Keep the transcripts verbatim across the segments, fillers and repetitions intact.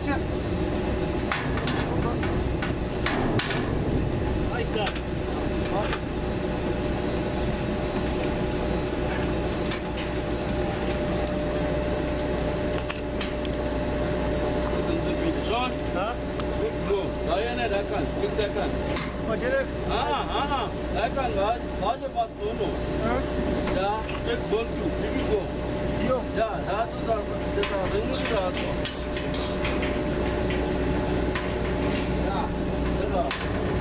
picture? I got it. Sean, Huh? go. Ryan and I can. Pick that can. Oh, get it? Ah, ah, I can. Large pass, no, no. Huh? Yeah, take ball two. Pick it go. Yo. Yeah, that's what I'm ringing the last one. Yeah, that's all.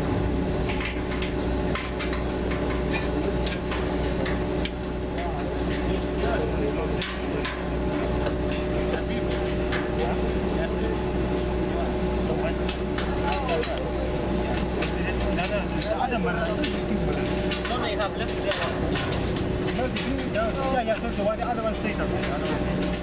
No, they have left there. No, the green, yeah, yeah, yeah, so the one, the other one stays up. The other one stays.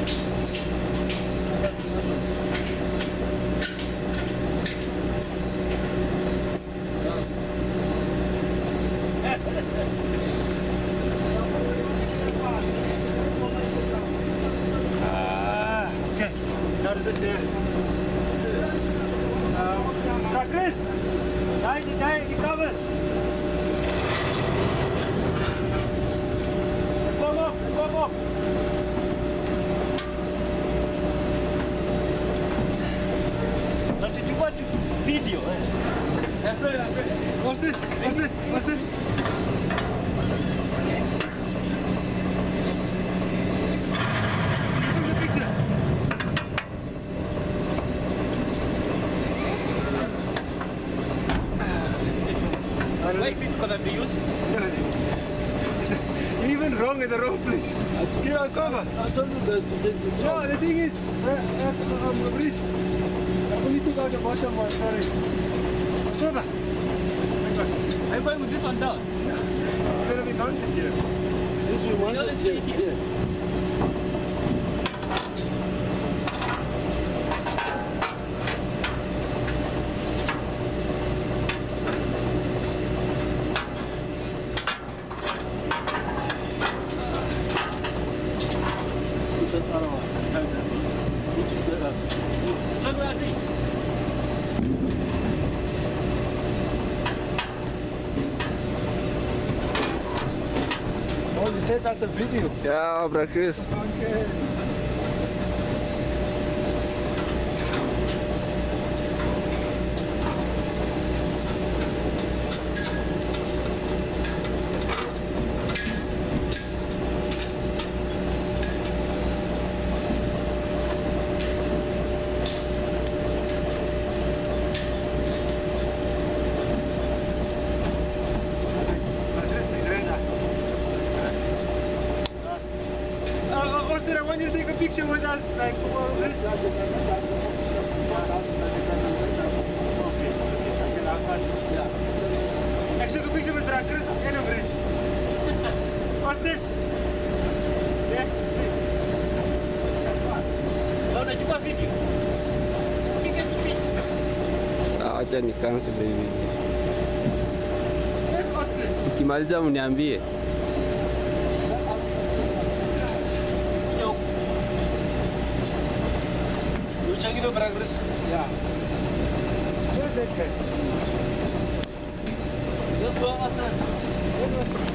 Ah, okay. Now the there. Um, Chris, die, die, die covers. Come up, come up. But did you want to video? Eh? What's this? What's this? What's this? Take the picture. Why is it gonna be used? You're even wrong in the wrong place. Here, I'll cover. I told you guys to take this No, out. the thing is, uh, uh, um, Rich, I only took out the bottom one, sorry. Cover. I'm going with this one down. It's gonna be mounted here. This we want to take here. So where are they? Oh, you take us a video. Yeah, bro, Chris. Okay. Uh, Austin, I want you to take a picture with us, like, well, ik zoek een picture met Chris en een Rich. Austin? Yeah? No, no, you got video. You can video. Ah, acha ni cancel baby. Yes, Austin. Ukimaliza mniambie. Yo, You check it out, Chris. Yeah. Where's that guy? Just go, Aslan.